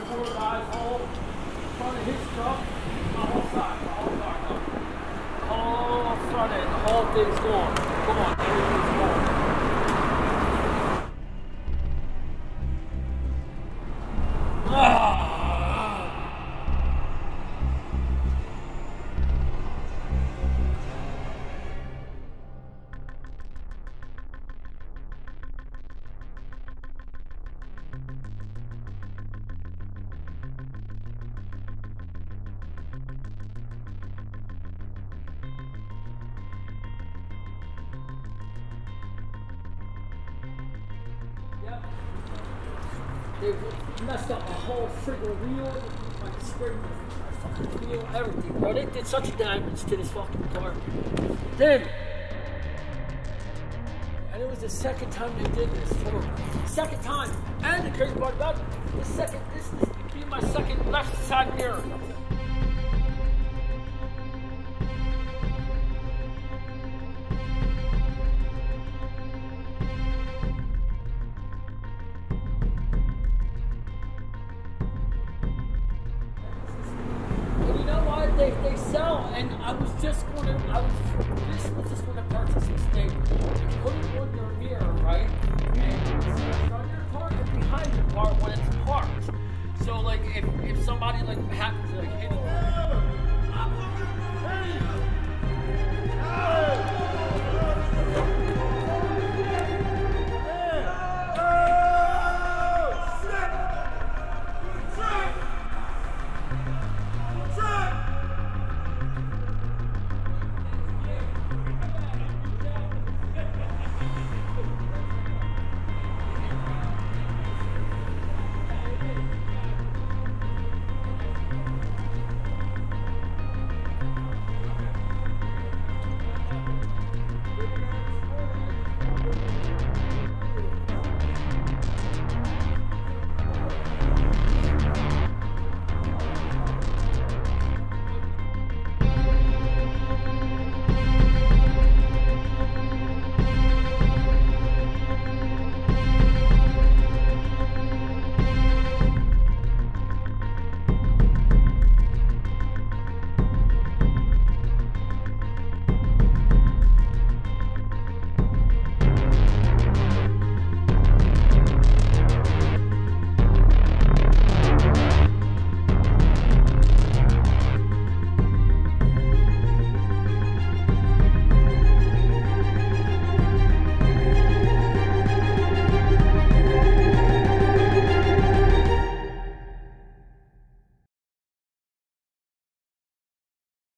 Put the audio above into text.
poor guy's whole front of his truck, my whole side, my whole car, no. Whole front end, the whole thing's gone. Come on, everything's gone. Yep. They messed up my whole friggin' wheel, my steering, my fucking wheel, everything, bro. They did such damage to this fucking car. Then, and it was the second time they did this for me. Second time. And the crazy part about it, this would be my second left side mirror. They sell, and I was just going to purchase this thing and put it on your mirror, right? And it's on your car and behind your car when it's parked. So like if somebody like happens to like hit it.